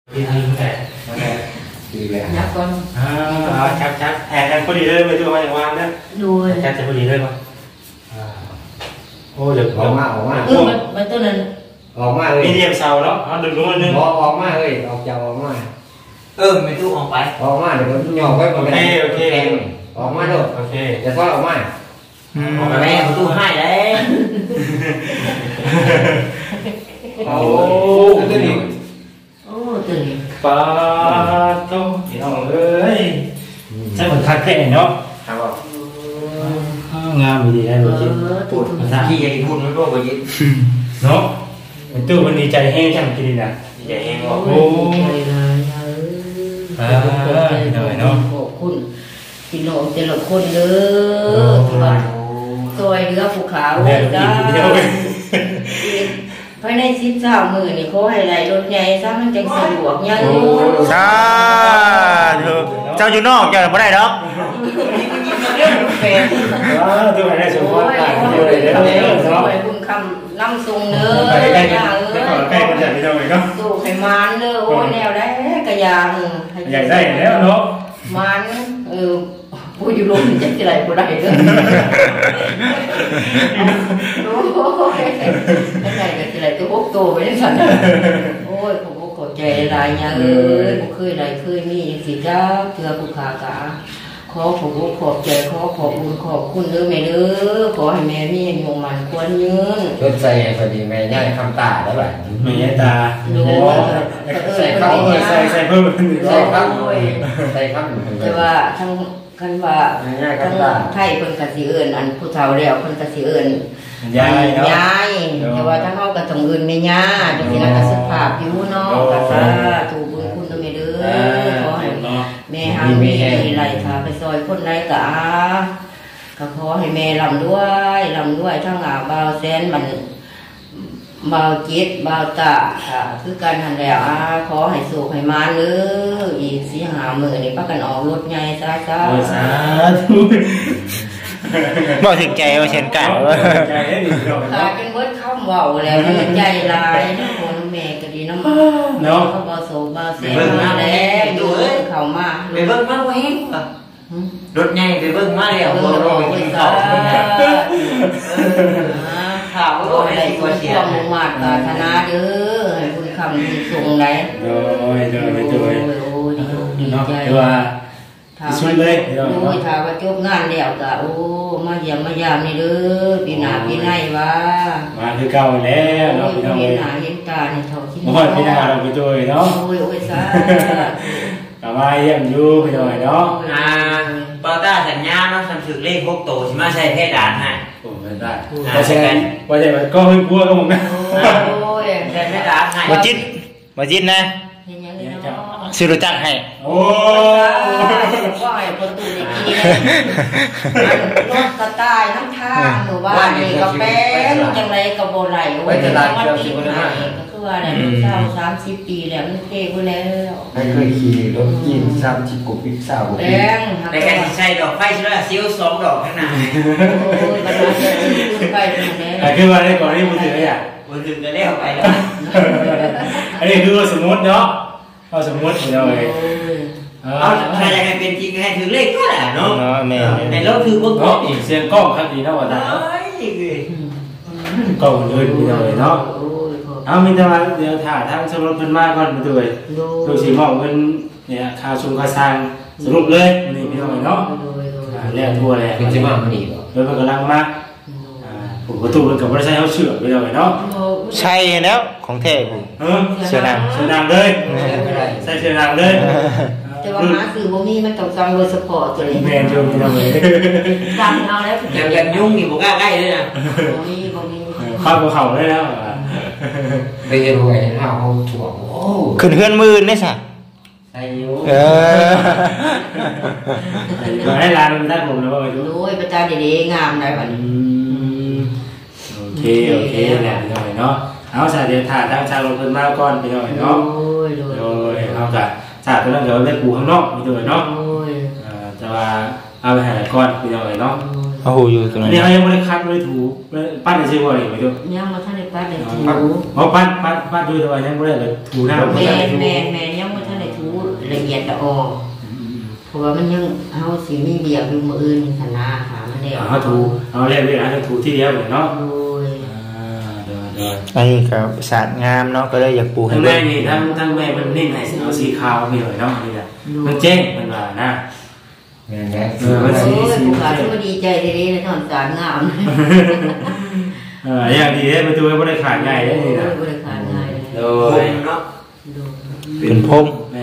ที่ทำแต่ดีเลยนับก่อนชัดแอนพอดีเลยไปดูมาอย่างวานนะดูชัดจะพอดีเลยป่ะโอ้เดี๋ยวออกมามันตัวนั้นออกมาเลยมีเรียมเสาแล้วดึงลงมานึงออกมาเลยออกจากออกมาไม่ตู้ออกไปออกมาเดี๋ยวมันย่อไว้มันโอเคออกมาด้วยโอเคจะทอดออกมาแม่ประตูให้เลยโอ้ตัวนี้ตัวนี้ปลาโต้พี่น้องเอ้ยใช่เหมือนคัดแค่เนาะครับงามดีได้เลยจิพูดภาษาที่ยังพูดไม่รู้ว่ายิเนาะมันตู้มันดีใจแห้งจังกินน่ะดีใจแห้งโอ้หน่อยเนาะขอบคุณพี่น้องแต่ละคนเด้อที่ว่าซอยเรือภูเขาจ้าภายใน13 มื้อนี่ขอให้ไหลรถใหญ่ซะมันจังสะดวกยังสาธุเจ้าอยู่นอกเจ้าบ่ได้ดอกดูให้ได้สมบูรณ์กันเลยเนาะไปบุญคำน้ำทรงเด้อใกล้กันจะมีเท่าไหร่เนาะสู่ไขมันเด้อโอ้ยแนวได้กระยางอยากได้แล้วเนาะมันผู้อยู่ลมจะสิไหลบ่ได้เด้อโอ้ยได้ก็สิไหลตัว6ตัวไปจังซั่นโอ้ยผมบ่เข้าใจหลายอย่างบ่เคยไหลเคยมีจังซี่จ้าเทื่อผู้ขากะขอขอบใจขอบบุญขอบคุณเด้อแม่เด้อขอให้แม่มีอายุมันควรยืนรถใส่พอดีแม่ย่ายคำตาแล้วแบบแม่ตาดูใส่ข้าวใส่เพิ่มใส่ข้าวใส่ข้าวแต่ว่าทั้งกันว่าทั้งไทยคนกสิเอิญอันผู้เฒ่าแล้วคนกสิเอิญยายแต่ว่าทั้งเขาก็ต้องเอิญแม่ย่าจังซี่นะก็สุภาพอยู่เนาะก็สาธุบุญคุณเด้อแม่เด้อขอให้แม่หามีไหลทาไปซอยคนไรก็ขอให้แม่ลำด้วยทั้งบ่าวแสนมันบ่าวจิตบ่าวตาคือการหันแล้วขอให้สุขให้มาเด้ออีก4-5 มื้อนี่พากันออกรถใหญ่ซะสาธุบ่ถึงใจว่าเช่นกันใจให้ดีเนาะจนเบิดคำเว้าแล้วมันใจลายน้ำคนแม่ก็ดีน้ำเนาะเขาบ่โสบ่าวแสนมาแล้วดูเข้ามาไปเบิ่งมาบ่เห็นรถใหญ่ไปเบิ่งมาแล้วบ่รอกินข้าวข่าวก็ให้คนความมุ่งมั่นปรารถนาเด้อให้คุณคำส่งได้โดยดีใจว่าช่วยเลยถ้าว่าจบงานแล้วก็มาเยี่ยมมายามนี่เด้อปีหน้าปีไหนวะมาคือเก่าแล้วเนาะพี่น้องเห็นหน้าเห็นตาเนี่ยเท่าที่บ่ปีหน้าเราไปช่วยเนาะโอ้ยซะก็มาเยี่ยมอยู่พี่น้องเนาะปอต้าสัญญาเนาะทำถึงเลข6 ตัวสิมาใช้เพดานให้โอ้ไม่ได้ว่าใช่ก็เพิ่งกลัวก็ผมนะโอ้ยใช้เพดานให้บ่จิตนะเห็นยังเนาะสิรู้จักให้โอ้ว่าให้ประตูนี่กินรถกระต่ายน้ำทางหรือว่านี่ก็แป้งจังไรก็บ่ไหลโอ้ยมันติดไหนก็คือว่าเนี่ยเจ้า30 ปีแล้วมันเท่กูแล้วไม่เคยขี่รถกิน30 กว่าปีสาวแป้งในการใช้ดอกไฟใช่ไหมซิ้ว2 ดอกข้างหน้าโอ้ยมันจะขึ้นไปตรงนี้แต่ขึ้นมาได้ก่อนที่มือถืออ่ะมือถือจะเลี้ยวไปแล้วอันนี้คือสมมติเนาะเอาสมมติเราเลยเอาใครจะให้เป็นจริงให้ถือเลขก็แหละเนาะในรถถือพวกก็อีกเสียงกล้องครับดีนะว่าแต่เนาะกล้องเลยดีเลยเนาะเอามีแต่ว่าเดี๋ยวถ่ายทางสรุปเป็นมากก่อนมาดูเลยดูสีหมอกเป็นเนี่ยคาชุมคาซังสรุปเลยนี่พี่น้องเนาะแล้วทั่วเลยเป็นจิมามันดีป่ะโดยมันกำลังมากผมประตูมันกับบริษัทเขาเชื่อไปเลยเนาะใช่แล้วของแท้ผมเชื่อนางเลยใส่เชื่อนางเลยแต่ว่าหาสื่อบ่มีมันต้องสั่งโดยเฉพาะตัวนี้แม่นอยู่พี่น้องเลยสั่งเอาแล้วยังยุ่งอยู่บ่กล้าใกล้เลยนะบ่มีข้าวเขาได้แล้วไปเรียนรวยข้าวเขาถ่วงโอ้ขึ้นเฮือนมือนี่ซะใส่อยู่มาให้ร้านมันได้ผมแล้วว่าดูโอ้ยประจานดีๆงามได้บัดนี้โอเคเนี่ยพี่น้องเนาะเอาสาเดี๋ยวถ่ายทางชาวลงทุนมาก่อนพี่น้องเนาะโดยเอากะชาตัวนั้นเดี๋ยวเล่นปูข้างนอกพี่น้องเนาะจะว่าเอาไปหาก่อนพี่น้องเนาะเอาหูอยู่ตรงนั้นนี่เขายังไม่ได้คัดไม่ได้ถูปั้นในซีวอร์เลยไปดูยังมาท่านได้ปั้นได้ถูปั้นดูแต่ว่ายังไม่ได้เลยถูหน้าแม่ยังออกเพราะว่ามันยังเฮาสิมีเบียร์อยู่มื้ออื่นนี่ซั่นนะค่ะมันได้เฮาถูเอาแล้วเวลาถูที่เดียวเนาะอันนี้ครับสาดงามเนาะก็เลยอยากปูให้ทั้งแม่นี่ทั้งแม่มันนิ่งให้เอาสีขาวมีหน่อยเนาะนี่แหละมันเจ๊งมันว่านะมันสีผู้ขาที่บ่ดีใจดีๆในตอนสาดงามอย่างดีเลยประตูไม่ได้ขาดง่ายเลยนะไม่ได้ขาดง่ายโดยเนาะเป็นพมแม่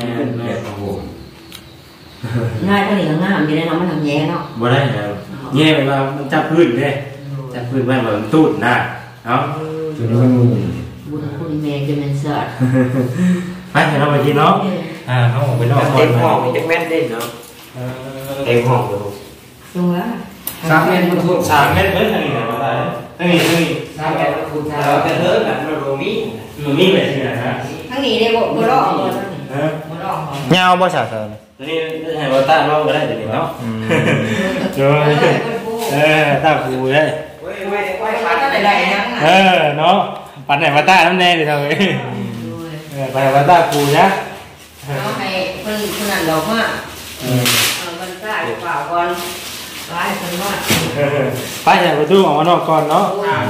ง่ายเท่านี้ก็งามอยู่ในน้องมันทำแย่เนาะบ่ได้แล้วแย่ไปว่ามันจับพื้นเลยจับพื้นไว้เหมือนตูดนะเนาะบุญคุณแม่จะเป็นสัตว์ไปเราไปกินเนาะเขาออกไปนอกเต็มห้องจังแม่นเด่นเนาะเต็มห้องเลยตรงละ 3 เมตรมันถูก3 เมตรเพิ่นนี่นะบ่ได้นี่ 3 เมตรมันถูกแล้วแต่เถิดน่ะมันบ่มีแบบนี้นะทั้งนี้ได้บ่รอบ่บ่รอเงาบ่ซะตัวนี้ให้บ่ตาลองก็ได้เดี๋ยวนี้เนาะตาคูได้เนาะปันไหนมาตาน้ำแน่เลยเท่าไหร่ไปมาตาคูนะเอาให้เพิ่นขนาดดอกมากมันตาเปล่าก่อนไปเพิ่นว่าไปแต่ประตูออกมานอกก่อนเนาะ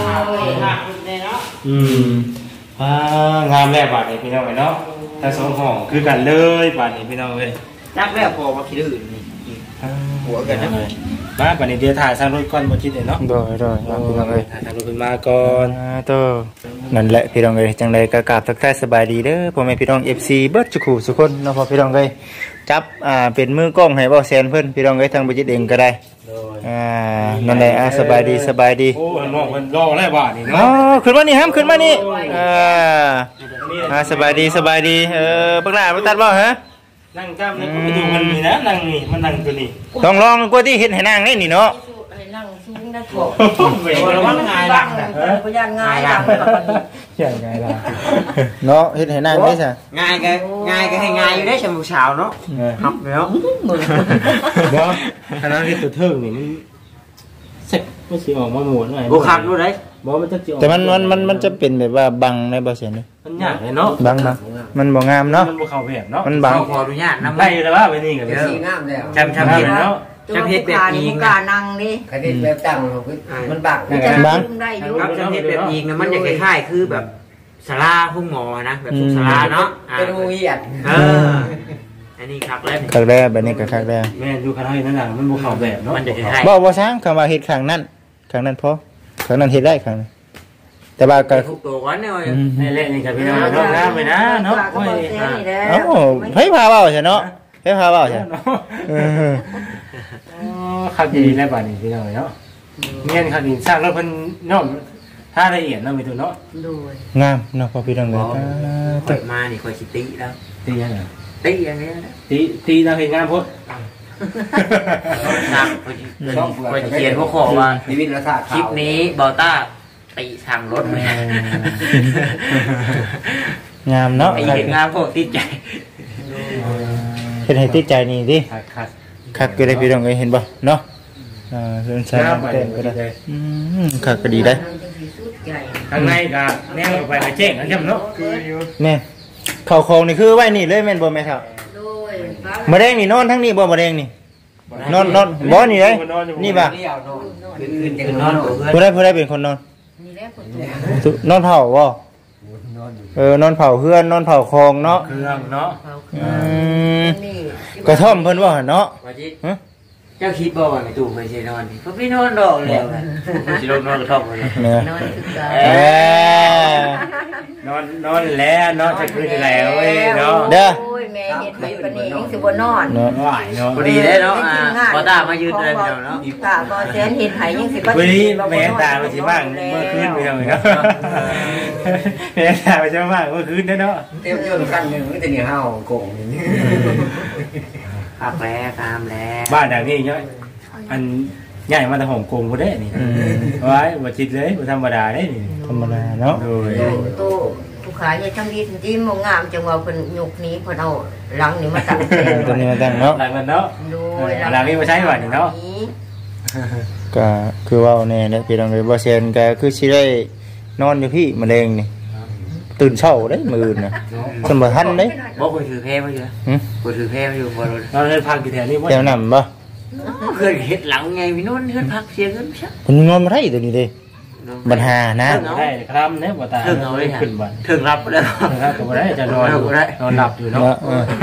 งามแรกบาทนี่พี่น้องเนาะทั้ง2 ห้องคือกันเลยบาทนี่พี่น้องเอ้ยจักแล้วพอมาคิดอื่นนี่หัวกันนะมาปันนี้เดี๋ยวถ่ายสร้างรถก่อนบ่คิดเนาะโดยพี่น้องเอ้ยถ่ายสร้างรถขึ้นมาก่อนนั่นแหละพี่น้องเอ้ยจังได๋ก็กราบทักทายสบายดีเด้อพ่อแม่พี่น้อง FC เบิดทุกคู่ทุกคนเนาะพ่อพี่น้องเอ้ยจับเป็นมือกล้องให้เว้าแซนเพิ่นพี่น้องเอ้ยทางบ่จิตเองก็ได้นั่นแหละสบายดีโอ้น้องเพิ่นรอแล้วบาดนี่เนาะขึ้นมานี่ครับขึ้นมานี่สบายดีบักหลาบ่ตัดบ่ฮะนั่งจ้ำในประตูมันมีนะนั่งนี่มันนั่งตัวนี้ลองกว่าที่เห็นให้นั่งนี่เนาะนั่งสูงได้ถกระวังง่ายหลังพยานง่ายหลังอย่างง่ายหลังเนาะเห็นให้นั่งได้ใช่ง่ายก็ให้ง่ายอยู่ได้ชมพูเช้าเนาะหับแล้วเนาะขนาดที่ตัวเทิงนี่มันเสร็จไม่สิออกมาหมดเลยบุคักรู้ได้บอกมันจะแต่มันจะเป็นแบบว่าบังในบ่เสียนี่มันยากเลยเนาะบังนะมันบ่งามเนาะมันบ่เข้าแบบเนาะมันบังขออนุญาตนำได้แล้วว่าไปนี่ก็สีงามแล้วจำเห็นเนาะจำเห็นแบบยิงกานั่งดิคดีแบบตั้งมันบังครับจำเห็นแบบยิงนะมันจะคล้ายๆคือแบบศาลาพุ่งหมอนะแบบศาลาเนาะไปดูเหยียดอันนี้คักแล้วแบบนี้ก็คักแล้วแม่ดูคันให้นั่นน่ะมันบ่เข้าแบบเนาะมันจะคล้ายๆบ่ช้างคำว่าเฮ็ดข้างนั้นพอข้างนั้นเฮ็ดได้ข้างแต่ว่าก็ทุกตัวกันเนี่ยนี่แหละนี่กับพี่น้องเนาะงามไปนะเนาะโอ้ยเฮ้ยพาเว้าใช่เนาะเฮ้ยพาเว้าใช่คักดีแล้วบาดนี้พี่น้องเนาะเมียนคักดีสร้างรถเพิ่นเนาะถ้าละเอียดเนาะมีตัวเนาะงามเนาะพอพี่น้องเอ้ยเปิดมานี่ค่อยสิติแล้วติยังไงติอย่างนี้ติเราเห็นงามพุ่นครับค่อยเขียนหัวข้อว่าชีวิตราคาคลิปนี้เบาต้าตีทางรถเลยงามเนาะเห็นงามพวกติดใจเห็นให้ติดใจนี่ดิคักก็ได้พี่น้องเอ้ยเห็นบ่เนาะเรื่องใช้เต้นก็ได้คักก็ดีได้ข้างในก็แนวไปแจ้งกันจำเนาะแม่เข้าคงนี่คือไว้นี่เลยแม่นบ่แม่ครับมะแดงนี่นอนทั้งนี้บ่มะแดงนี่นอนบ่นี่เลยนี่ป่ะผู้ใดเป็นคนนอนนอนเผาบ่นอนเผาเพื่อนนอนเผาคลองเนาะเครื่องเนาะกระท่อมเพิ่นว่าเนาะเจ้าคิดบ่ว่าไม่ตู่ไปสินอนเพราะพี่นอนดอกแล้วสิลงนอนกระท่อมเลยนอนแล้วเนาะจะคืนแล้วเนาะเด้อแม่เฮ็ดให้ปานนี้ยังสิบ่นอนเนาะพอดีได้เนาะบ่ตามายืนได้เนาะค่ะบ่แสนเฮ็ดให้ยังสิบ่วันนี้แม่ตาบ่สิว่างเมื่อคืนไปเนาะแม่ตาบ่สิว่างเมื่อคืนเนาะเต็มยนต์คันนึงมันจะนี่เฮาโกงนี่คักแล้วตามแล้วบ้านดังนี้เนาะอันใหญ่มาแต่ฮ่องกงบ่ได้นี่ไว้บ่จิตเลยบ่ธรรมดาเด้นี่ธรรมดาเนาะโดยผู้ขายเนี่ยทำดีจริงๆมองงามจังว่าเพิ่นยกนี้เพิ่นเอาหลังนี่มาตั้งตัวนี้มาตั้งเนาะหลังมันเนาะโดยหลังนี้บ่ใช้ว่านี่เนาะก็คือว่าแน่เด้อพี่น้องเอ้ยบ่แซนก็คือสิได้นอนอยู่พี่มะเร็งนี่แตื่นเช้าเด้มื้อน่ะสมบ่ทันเด้บ่เคยถือแพ้มาอยู่บ่ถือแพ้มาอยู่บ่รู้เราได้พักกี่แถวนี้บ่แถวนั้นบ่เคยเฮ็ดหลังไงพี่นุ่นเฮ็ดพักเสียเงินซะเพิ่นนอนบ่ได้ตัวนี้เด้ปัญหานะได้ครับเนี่ยบ่ตาขึ้นบ่ถึงรับแล้วนะครับก็บ่ได้จะนอนหลับอยู่เนาะ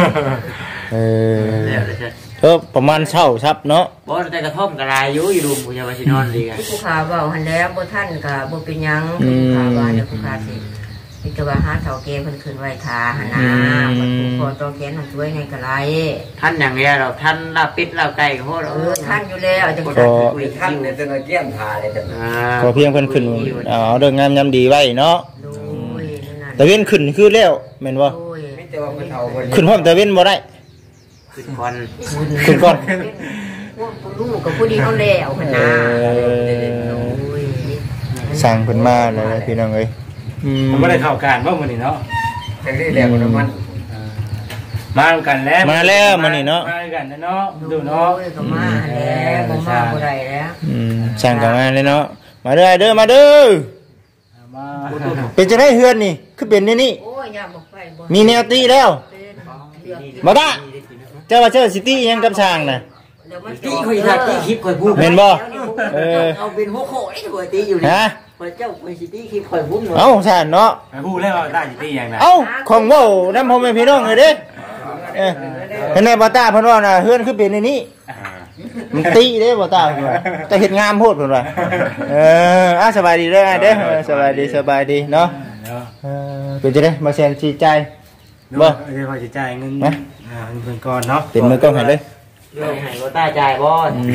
ประมาณเช้าครับเนาะบ่แต่กระท่อมกระลายอยู่ดูผู้ชายว่าสินอนดีกันผู้ขาเว้าหันแล้วบ่ท่านก็บ่เป็นหยังผู้ขาว่าเดี๋ยวผู้ขาสิมีแต่ว่าหาเฒ่าแก่เพิ่นขึ้นไว้ทาหั่นนะบ่ถูกพอต่อแขนช่วยในกระไรท่านอย่างเงี้ยเราท่านลาปิดลาไก่ก็พอเราท่านอยู่แล้วจังก็คุยท่านเนี่ยจะมาเกี่ยมทาเลยจังก็เพียงเพิ่นขึ้นเอาเรื่องงามยามดีไว้เนาะโดยนั่นตะเว้นขึ้นคือแล้วแม่นบ่โดยไม่แต่ว่าเพิ่นเฒ่าเพิ่นขึ้นพร้อมตะเว้นบ่ได้ขึ้นก่อนขึ้นก่อนพวกลูกกับผู้ดีเขาแล้วหั่นนะโดยสั่งเพิ่นมาเลยพี่น้องเอ้ยมันบ่ได้เข้าการบ่มื้อนี้เนาะจังนี้แล้วมันมากันแล้วมาแล้วมื้อนี้เนาะมากันเนาะดูเนาะก็มาแล้วบ่มาบ่ได้แล้วสั่งกันมาเลยเนาะมาเด้อเด้อมาเด้อมาเป็นจังได๋เฮือนนี่คือเป็นนี่โอ้ยยามบ่ไปบ่มีแนวตีแล้วเป็นบ่ตาเจ้าว่าเจ้าสิตีหยังกับช่างน่ะเดี๋ยวมันตีคุยค่ะตีคลิปคอยพูดแม่นบ่เอาเป็นหัวโขนี่ตัวตีอยู่นี่ฮะคอยเจ้าคอยสิตีคลิปคอยพูดเอ้าซ่านเนาะฮู้แล้วว่าได้สิตีหยังน่ะเอ้าของเว้านำพ่อแม่พี่น้องเลยเด้เห็นไหมบ่ตาเพิ่นว่าน่ะเฮือนคือเป็นนี่มันตีเด้บ่ตาเพิ่นว่าแต่เฮ็ดงามโพดเพิ่นว่าสบายดีเด้อเด้อสบายดีเนาะเป็นจังได๋มาแซนสิใจบ่เดี๋ยวขอสิจ่ายเงินเพิ่นก่อนเนาะเป็นมือกล้องให้เลยเรื่องให้บ่ตาใจบ่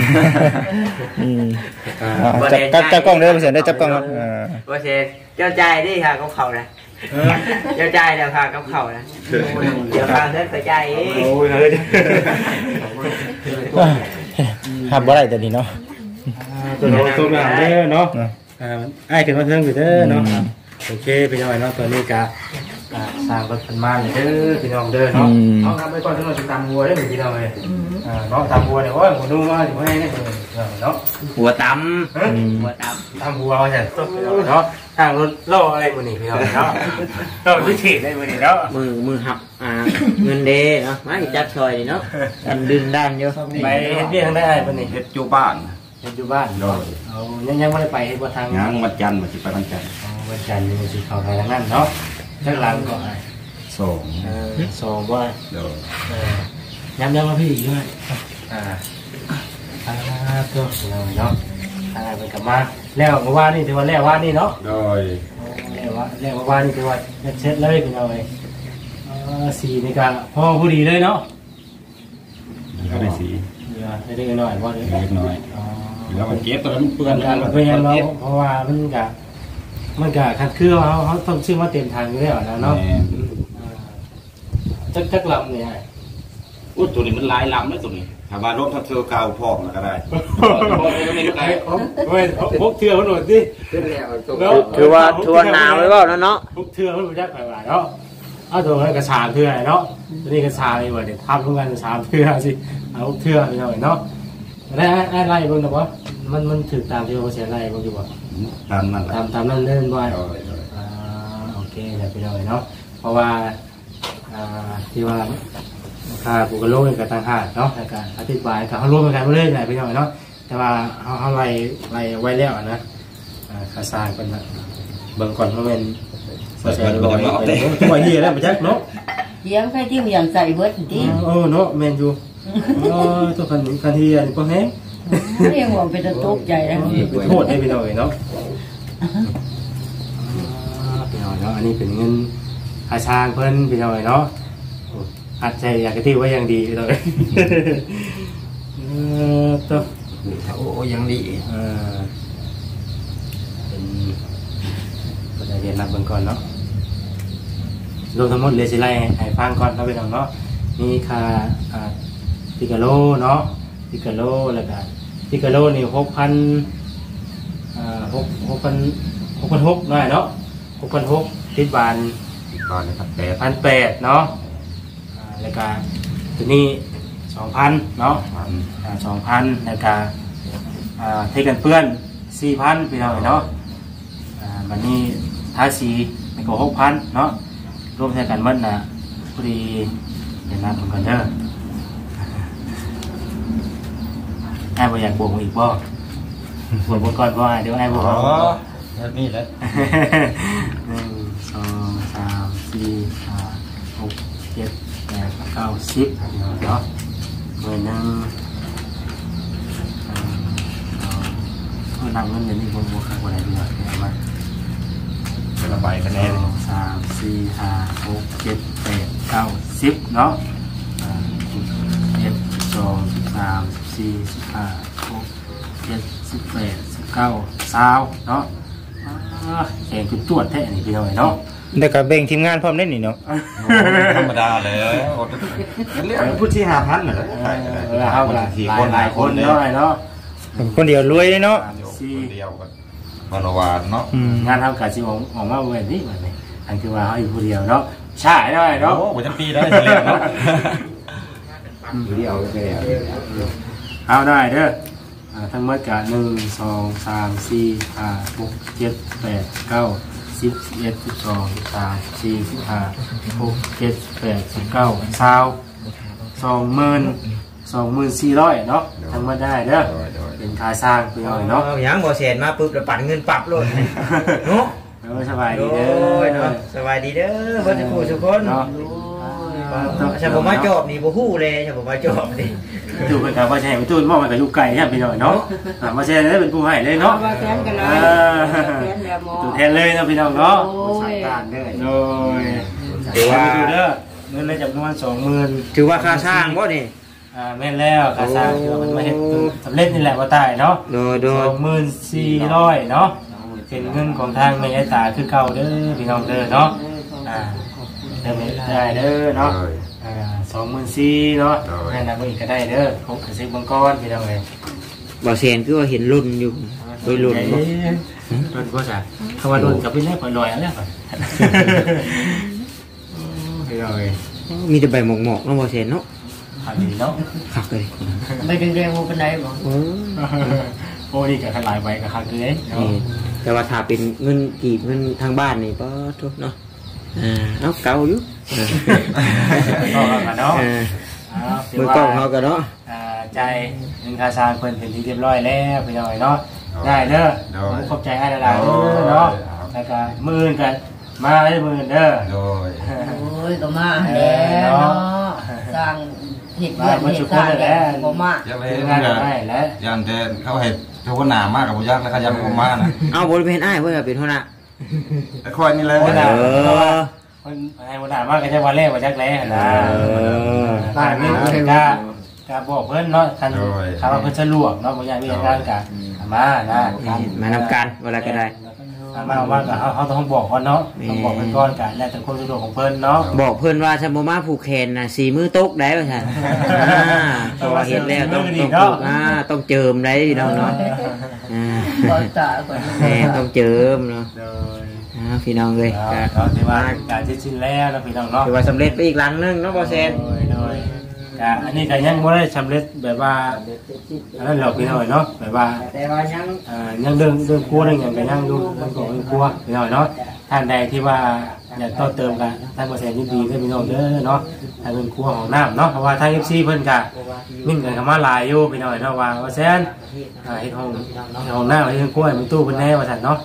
จับกล้องเด้อบ่แซนได้จับกล้องครับบ่เสร็จเจ้าใจดิค่ะกับเขานะเจ้าใจแล้วค่ะกับเขานะเดี๋ยวฟังเด้อเข้าใจโอ้ยเฮ้ยหับบ่ได้แต่นี้เนาะตัวน้องตัวงามเด้อเนาะอ้ายขึ้นมาเทิงอยู่เด้อเนาะโอเคพี่น้องเนาะตอนนี้กะสร้างรถกันมาเลยเด้อพี่น้องเด้อเนาะเอาทำไปก่อนที่เราจะตามวัวได้เหมือนพี่น้องเลยเนาะตามวัวเนี่ยว่าผมดูว่าอยู่ให้เนี่ยเนาะหัวตำหัวตตามวัวเขาจะเนาะทางรถล่ออะไรมือนี่พี่น้องเนาะล่อพิเศษได้มือนี่เนาะำมือหับเงินเด้เนาะมาจัดซอยเนาะกันดึงด้านเยอะไปเฮ็ดเบี้ยทางได้ไอ้มือนี่เฮ็ดอยู่บ้านเฮ็ดอยู่บ้านเนาะเอายังไม่ได้ไปเฮ็ดบ่ทางงานวันจันทร์วันสิไปวันจันทร์วันจันทร์นี่สิเข้าทางนั้นเนาะทางหลังก่อนส่งสองว่าเดี๋ยวย้ำมาพี่อีกด้วยตัวเราเนาะอะไรเป็นกลับมาแล้วเมื่อวานนี่ถือว่าแล้วว่านี่เนาะโดยแล้วว่านี่ถือว่าเช็ดเลยเป็นเอาเลยสีนี่ก็พ่อผู้ดีเลยเนาะก็ได้สีได้หน่อยว่าเลยเล็กน้อยแล้วมันเก็บตอนนั้นเปื้อนกันเพื่อนเราเพราะว่ามันกะขัดเคลื่อนเขาต้องชื่อว่าเต็มทางอยู่แล้วนะเนาะจักลำเนี่ยอุ้ยตัวนี้มันลายลำเลยตัวนี้ถ้าว่ารถทับเทอร์เก่าพร้อมแล้วก็ได้พกเทือมันหน่อยสิคือว่าทวนนาไว้บ่เนาะพกเทือมันรู้จักไปว่าเนาะเอาตัวนั้นกระชากเทือเนาะตัวนี้กระชากเลยว่าเดี๋ยวทำทุกงานกระชากเทือสิเอาเทือไปหน่อยเนาะได้ไล่บ้างนะวะมันถือตามที่เราเสียไล่บ้างดีกว่าตามนั้นตามนั้นเล่นด้วยโอเคเดี๋ยวไปหน่อยเนาะเพราะว่าที่ว่าค่าปูกระโลกกับต่างหากเนาะในการอธิบายกับเขาร่วมกันเรื่อยๆไปหน่อยเนาะแต่ว่าเขาไล่ไว้แล้วนะค่าสร้างเป็นเบิ่งก่อนเพราะเป็นตัวเฮียแล้วไปจักเนาะเลี้ยงไปที่อย่างใส่เบิดที่เนาะแมนยูตัวคันเฮียนี่ก็แห้งเรียกว่าเป็นตกใจแล้วโทษให้ไปหน่อยเนาะไปหน่อยเนาะอันนี้เป็นเงินค่าสร้างเพิ่นไปหน่อยเนาะอัดใจอยากกระติ้วไว้ยังดีเลยตัวโอ้ยังดีเป็นเรียนรับเบื้องก่อนเนาะรวมทั้งหมดเลยสิไล่ให้ฟังก่อนเนาะพี่น้องเนาะมีค่าติกาโลเนาะติกาโลแล้วก็ติกาโลนี่6,600ได้เนาะ6,600ติดบานตอนนี้ครับ 1,800เนาะแล้วก็ตัวนี้ 2,000 เนาะ 2,000แล้วก็เทกันเปื้อน 4,000 พี่น้องเนาะวันนี้ทาสีนี่ก็6,000เนาะรวมใช้กันหมดน่ะพอดีเดี๋ยวนับกันเด้อไอ้บ่อยากบวกอีกบ่บวกก่อนบ่เดี๋ยวไอ้บวกนี่แหละ 1 2 3 4 5 6 7 8 9 10เนาะหน่วยนึงนำเงินเดือนนี้บวกกันบ่ได้ดีกว่ามาเป็นระบายคะแนน 3 4 5 6 7 8 9 10เนาะ1 2 3 4 5 6 7 18 19 20เนาะแข่งจุดตรวจแท้นี่พี่น้อยเนาะแต่ก็แบ่งทีมงานพร้อมได้นี่เนาะธรรมดาเลยเรียกผู้ที่5,000น่ะเฮาก็หลายคนเนาะคนเดียวรวยเลยเนาะคนเดียวกันวันวานเนาะงานเฮาก็สิออกมาแบบนี้บัดนี้อันคือว่าเฮาอยู่ผู้เดียวเนาะใช่ได้เนาะโอ้บ่จะปีได้เรียกเนาะผู้เดียวก็ได้เอาได้เด้อทั้งหมดก็1 2 3 4 5 6 7 8 9 10 11 12 13 14 15 16 17 18 19 20,400เนาะทั้งหมดได้เด้อเป็นค่าสร้างไปหน่อยเนาะยังบ่เสียมาปึ๊บแล้วปั่นเงินปรับเลยเนาะสบายดีเด้อเนาะสบายดีเด้อบ่ทุกผู้ทุกคนเนาะฉันบ่มาจอบนี่บ่ฮู้เลยฉันบ่มาจอบนี่ตู้เพิ่นก็ว่าสิให้ตู้มอบให้กับลูกไก่ครับพี่น้อยเนาะมาแชร์ได้เป็นผู้ให้เลยเนาะมาแทนกันเลยตู้แทนเลยเนาะพี่น้องเนาะสั่งการเด้อโดยถือว่าเด้อเงินในจำนวน 20,000 ถือว่าค่าสร้างบ่นี่แม่นแล้วค่าสร้างที่ว่ามันมาเฮ็ดสำเร็จนี่แหละบ่ตายเนาะ24,00เนาะเป็นเงินของทางแม่ยายตาคือเก่าเด้อพี่น้องเด้อเนาะเด้อได้เด้อเนาะ24,000เนาะให้นำอีกก็ได้เด้อ60บังกรพี่น้องเอ้ยบ่เซียนคือว่าเห็นรุ่นอยู่โดยรุ่นบ่รุ่นบ่จ้ะคำว่ารุ่นก็เป็นแรกปล่อยๆอันแรกก่อนพี่น้องเอ้ยมีแต่ใบหมอกๆเนาะบ่เซียนเนาะอันนี้เนาะคักเลยใบแดงๆบ่ปานใดบ่โอ้นี่ก็หลายใบก็คักเลยแต่ว่าถ้าเป็นเงินกีบเงินทางบ้านนี่บ่ทุกเนาะเอาเก่าอยู่เนาะมือกล้องเขากันเนาะใจเงินค่าสร้างเพิ่นเป็นที่เรียบร้อยแล้วพี่น้อยเนาะได้เด้อขอบใจให้หลายๆเนาะแล้วก็มื้อกันมาได้มื้อเด้อโอ้ยก็มาแล้วเนาะสร้างเฮ็ดเฮ็ดสร้างแล้วบ่มางานได้แล้วยันแต่เขาเฮ็ดเจ้าหน้ามากกับบ่ยักแล้วก็ยันบ่มาน่ะเอาบ่ได้เป็นอ้ายเพิ่นก็เป็นหัวหน้าคอยนี่เลยคนให้หัวหน้ามากก็จะวันแรกว่าจักแล้วนะบ้านนี้ก็บอกเพิ่นเนาะคันเขาว่าเพิ่นสะดวกเนาะบ่อยากมีงานกันมานะมานำกันเวลาก็ได้มาว่าก็เฮาต้องบอกก่อนเนาะต้องบอกเพิ่นก่อนกันแล้วแต่ความสะดวกของเพิ่นเนาะบอกเพิ่นว่าฉันบ่มาผูกแขนน่ะ4มื้อตกได้ว่าซั่นเพราะว่าเฮ็ดแล้วต้องต้องเจิมได้พี่น้องเนาะบ่ตาก่อนแม่ต้องเจิมเนาะพี่น้องเลยก็ถือว่าการเสร็จสิ้นแล้วนะพี่น้องเนาะถือว่าสำเร็จไปอีกหลังนึงเนาะบ่เซนอันนี้ก็ยังไม่ได้สำเร็จแบบว่าอันนั้นเราพี่น้อยเนาะแบบว่าแต่ว่ายังเดินครัวอะไรอย่างเงี้ยยังดูเรื่องของครัวพี่น้อยเนาะท่านใดที่ว่าอยากต่อเติมกันท่านเปอร์เซ็นต์ยินดีให้พี่น้องเด้อเนาะทางเรื่องครัวของน้ำเนาะเพราะว่าทางเอฟซีเพิ่นกะมิ่งกันคำว่าลายอยู่พี่น้อยเนาะว่าเซนเฮ็ดห้องน้ำเฮ็ดครัวมันตู้เพิ่นแน่ว่าซั่นเนาะ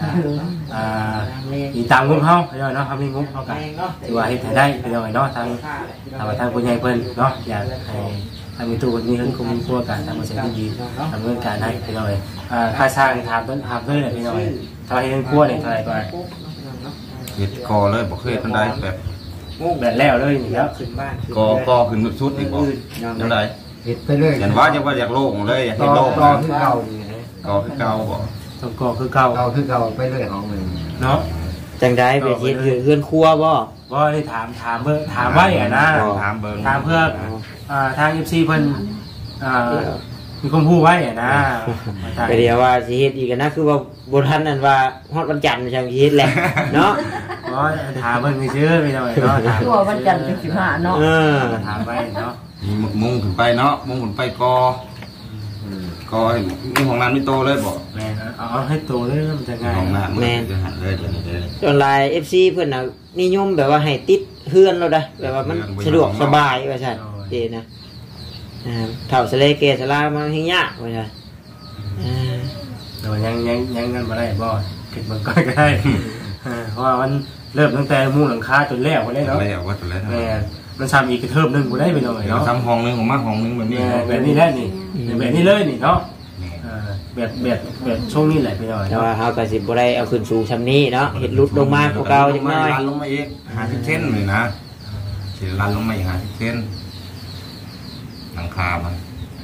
อีตามงบเฮาพี่น้อยเนาะเฮามีงบเฮากันถือว่าเฮ็ดให้ได้พี่น้อยเนาะทางผู้ใหญ่เพิ่นเนาะอยากให้ทางมีตู้นี้เพิ่นคงมีครัวกันทางเปอร์เซ็นต์ที่ดีทำเรื่องการให้พี่น้อยค่าสร้างถามเพิ่นเลยพี่น้อยถ้าเฮ็ดครัวนี่เท่าไหร่ก่อนเฮ็ดกอเลยบ่เคยทันได้แบบมุกแบบแล้วเลยนี่ครับกอขึ้นสุดอีกบ่เท่าใดเฮ็ดไปเลยอย่างว่าจะว่าอยากโล่งเลยอยากให้โล่งคือเก่านี่กอคือเก่าบ่ต้องกอคือเก่าไปเลยของมึงเนาะจังได๋ไปเฮ็ดเฮือนครัวบ่ได้ถามเบิ่งถามไว้อ่ะนะถามเพื่อทาง FC เพิ่นมีความรู้ไว้อ่ะนะก็เดี๋ยวว่าสิเฮ็ดอีกนะคือว่าบ่ทันนั่นว่าฮอดวันจันทร์จังสิเฮ็ดแหละเนาะถามเบิ่งซื่อๆพี่น้อยเนาะคือว่าวันจันทร์15เนาะถามไว้เนาะมุงขึ้นไปเนาะมุงขึ้นไปกอก็มีของนั้นไม่โตเลยบอกแม่นะเอาให้โตเลยมันจะง่ายของหน้ามันจะหันเลยจะนี่เลยออนไลน์ FC เพิ่นน่ะนิยมแบบว่าให้ติดเฮือนเราได้แบบว่ามันสะดวกสบายว่าซั่นเด้นะเท่าสะเลเกสลามาให้ยากว่าซั่นแต่ว่ายังกันมาได้บ่เก็บมันก็ได้เพราะว่ามันเริ่มตั้งแต่มุ้งหลังคาจนแล้วก็ได้เนาะแล้วว่าตัวแล้วแม่มันทำอีกกระเทิบนึงก็ได้ไปหน่อยเนาะทำห้องนึงของมากห้องนึงแบบนี้แบบนี้ได้นี่แบบนี้เลยนี่เนาะแบบช่วงนี้แหละไปหน่อยแต่ว่าเฮาก็สิบ่ได้เอาขึ้นสูงซำนี้เนาะเฮ็ดลุดลงมาพวกเก่าจังน้อยลันลงมาอีก50เซนเลยนะสิลันลงมาอีก50เซนหลังคามัน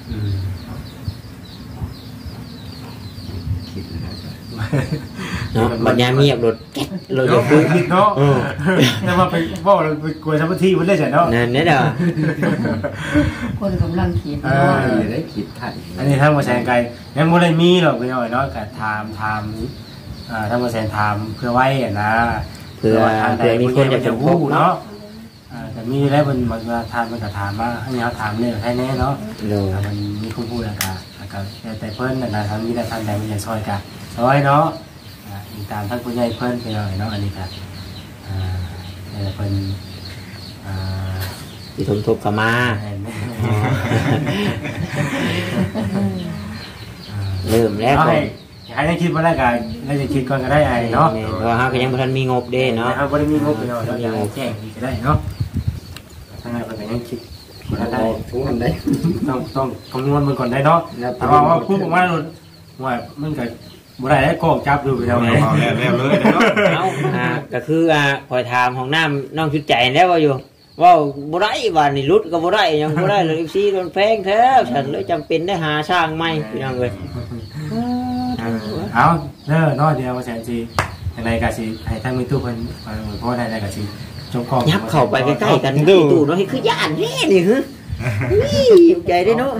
เนาะบัดยามเงียบรถเราจะคุยเนาะแต่ว่าไปบ่ไปกวนชาวบ้านที่มันได้ใช่เนาะนั่นแน่เด้อคนกำลังคิดเนาะได้คิดทันอันนี้ถ้ามาแซงไกลยังบ่ได้มีหรอกพี่น้อยเนาะก็ถามถ้ามาแซงถามเพื่อไว้นะเพื่อมีคนอยากจะพูดเนาะแต่มีแล้วมันมาทานมันก็ถามว่าให้เฮาถามเนี่ยให้แน่เนาะมันมีคนพูดแล้วก็แต่เพิ่นน่ะทำมีแต่ทางใดมันจะซอยกันซอยเนาะตามท่านผู้ใหญ่เพิ่นไปหน่อยเนาะอันนี้ก็เพิ่นที่ทบกับมาเริ่มแล้วก็ให้ได้คิดว่าได้กันได้จะคิดก่อนก็ได้ไอ้เนาะเพราะฮะก็ยังบ่ทันมีงบเด้เนาะบ่ได้มีงบไปหน่อยเนาะแจ้งก็ได้เนาะทางนั้นก็ยังคิดได้ทุกคนได้ต้องคำนวณมันก่อนได้เนาะแต่ว่าพูดออกมาว่ามันก็บ่ได้แล้วก็จับดูไปแล้วเลยเนาะก็คือคอยถามของน้ำน้องชุดใจแล้วว่าอยู่ว่าบ่ได้ว่านี่รุดก็บ่ได้ยังบ่ได้เลย FC โดนแพงแท้ฉันเลยจำเป็นได้หาช่างใหม่พี่น้องเอ้ยเอาเด้อเนาะเดี๋ยวว่าแสนสิจังได๋ก็สิให้ทางมีตู้เพิ่นเพราะได้ก็สิจบกองยับเข้าไปใกล้ๆกันตู้เนาะคือย่านแท้นี่คือนี่ใจได้เนาะ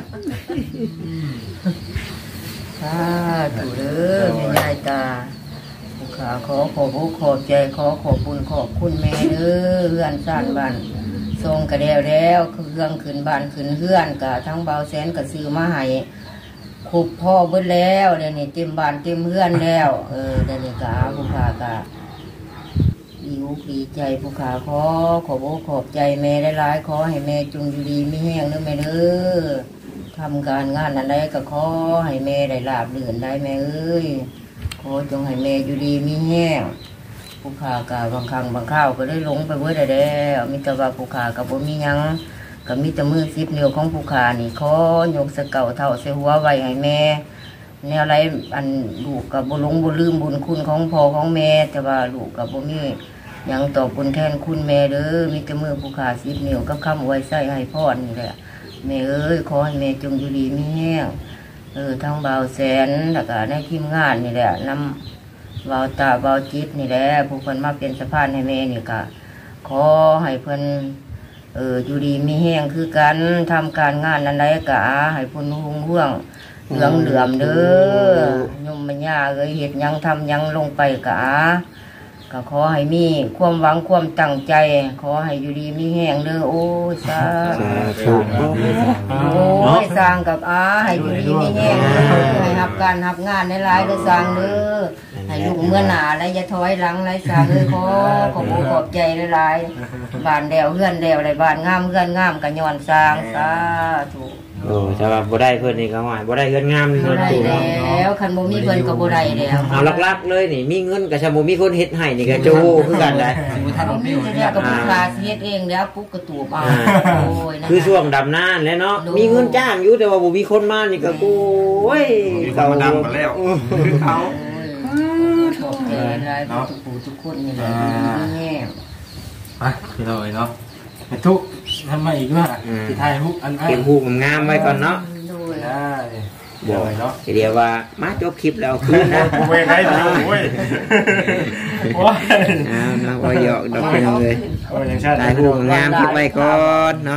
ถูเด้อแม่ยายตาผู้ขาขอขอบใจขอบบุญขอบคุณแม่เด้อเฮือนซ่านบ้านทรงกระเดวแล้วเครื่องขึ้นบ้านขึ้นเฮือนกะทั้งเบาแสนกะซื้อมาให้คุบพ่อเบิดแล้วเดี๋ยวนี้เต็มบ้านเต็มเฮือนแล้วเดี๋ยวนี้กะผู้ขากะดีใจผู้ขาขอบใจแม่หลายๆขอให้แม่จงอยู่ดีไม่แห้งเด้อแม่เด้อทำการงานอะไรก็ขอให้แม่ได้ลาบลื่นได้แม่เอ้ยขอจงให้แม่อยู่ดีมีแห้งผู้ขากะบางครั้งบางข้าวก็ได้ลงไปเบิดแล้วมีแต่ว่าผู้ขากับบ่มียังก็มีแต่มือ10 นิ้วของผู้ขานี่ขอยกสะเก่าเท่าใส่หัวไว้ให้แม่แนวไรอันลูกกับบ่หลงบ่ลืมบุญคุณของพ่อของแม่แต่ว่าลูกกับบ่มียังตอบบุญแทนคุณแม่เด้อมีแต่มือผู้ขา10 นิ้วกับคำไว้ใส่ให้พ่อนี่แหละแม่เอ้ยขอให้แม่จงอยู่ดีมีแห้งทั้งเบาแสนแล้วก็ในทีมงานนี่แหละนำเบาตาเบาจิตนี่แหละผู้คนมาเป็นสะพานให้แม่นี่ก็ขอให้เพิ่นอยู่ดีมีแห้งคือกันทำการงานนั้นใดก็ให้เพิ่นรุ่งเรืองเหลืองเหลื่อมเด้อยมมันยาเฮ็ดยังทำยังลงไปก็ขอให้มีความหวังความตั้งใจขอให้อยู่ดีมีแห้งเด้อโอ้ยสาธุโอ้ยสร้างกับให้อยู่ดีมีแห้งให้รับการรับงานในหลายเด้อสร้างเด้อให้ลูกเมื่อหน้าและอย่าถอยหลังไรสร้างเลยขอบใจหลายๆบ้านเดียวเฮือนเดียวอะไรบ้านงามเฮือนงามก็ย้อนสร้างสาธุโอ้แต่ว่าบ่ได้เพิ่นนี่ก็ว่าบ่ได้เงินงามนี่เพิ่นตู่แล้วคันบ่มีเพิ่นก็บ่ได้แล้วเอาลักๆเลยนี่มีเงินก็ซะบ่มีคนเฮ็ดให้นี่ก็โจคือกันได้เนี่ยก็ผู้ค้าเฮ็ดเองแล้วปุ๊บก็ตู่เอาโอ้ยคือช่วงดำนานแล้วเนาะมีเงินจ้างอยู่แต่ว่าบ่มีคนมานี่ก็โอ้ยเก่าดำมาแล้วเขาขอบใจหลายทุกคนนี่แหละแง่ไปพี่น้อยเนาะทุกทำไมอีกว่าที่ไทยฮุกอันเก็บฮุกงามไว้ก่อนเนาะได้เดี๋ยวเนาะเดี๋ยวว่ามาจบคลิปแล้วคืนนะเว้ยได้ดูเว้ยว้านะว่าหยอกดอกเลยได้ฮุกงามคลิปไว้ก่อนเนาะ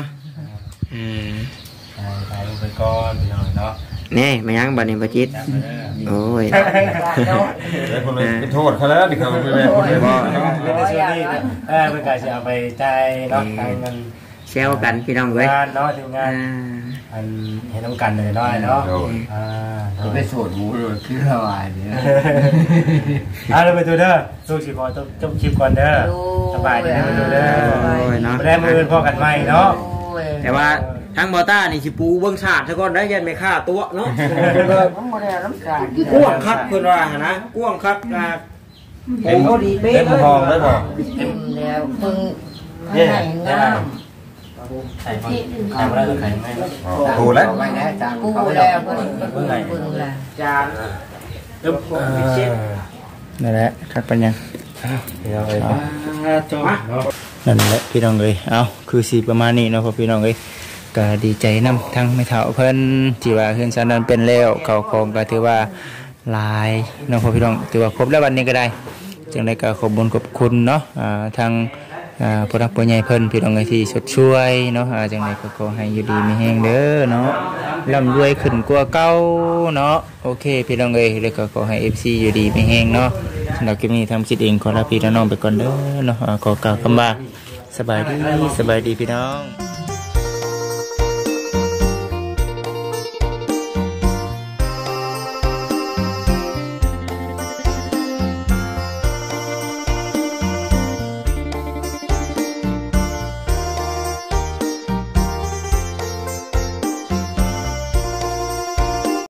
ได้ฮุกไปก่อนพี่น้อยเนาะนี่มายังบัดนี้บ่จิตโอ้ยเป็นโทษเขาแล้วดิเขาไม่แม่คนเลยบ่เป็นกายจะเอาไปใจเนาะเงินซวกันพี่น้องเว้ยงานเนาะทีมงานอันเห็นน้ำกันเลยเนาะเนาะก็ไปสวดหมูเลยคือละวายเนี่ยเราไปดูเด้อลูกสิพอต้องจบคลิปก่อนเด้อสบายดีไปดูเด้อไม่ได้มือพอกันไหมเนาะแต่ว่าทางบอต้านี่สิปูเบิ้งชาติซะก่อนได้ยันไม่ฆ่าตัวเนาะกว้างคักเพิ่นว่านะกว้างคักโอ้ดีเป๊ะเลยห้องแล้วบ่เต็มแล้วเพิ่งให้งามใส่มาแล้วใส่ไม่ถูแล้วกูแล้วเพิ่งละจานนั่นแหละคักปัญญานั่นแหละพี่น้องเอ้ยเอาคือสิประมาณนี้เนาะพอพี่น้องเอ้ยก็ดีใจนำทั้งไม่เท่าเพิ่นที่ว่าเฮือนซานนั้นเป็นแล้วเขาของก็ถือว่าหลายเนาะพอพี่น้องถือว่าครบแล้ววันนี้ก็ได้จังได๋ก็ขอบคุณเนาะทางผู้รักผู้ใหญ่เพิ่นพี่น้องเอ้ยที่สดช่วยเนาะจังได๋ก็ขอให้อยู่ดีมีแฮงเด้อเนาะร่ำรวยขึ้นกว่าเก่าเนาะโอเคพี่น้องเอ้ยแล้วก็ขอให้ FC อยู่ดีมีแฮงเนาะสำหรับคลิปนี้ทำคิดเองขอลาพี่น้องไปก่อนเด้อเนาะขอกล่าวคำว่าสบายดีพี่น้อง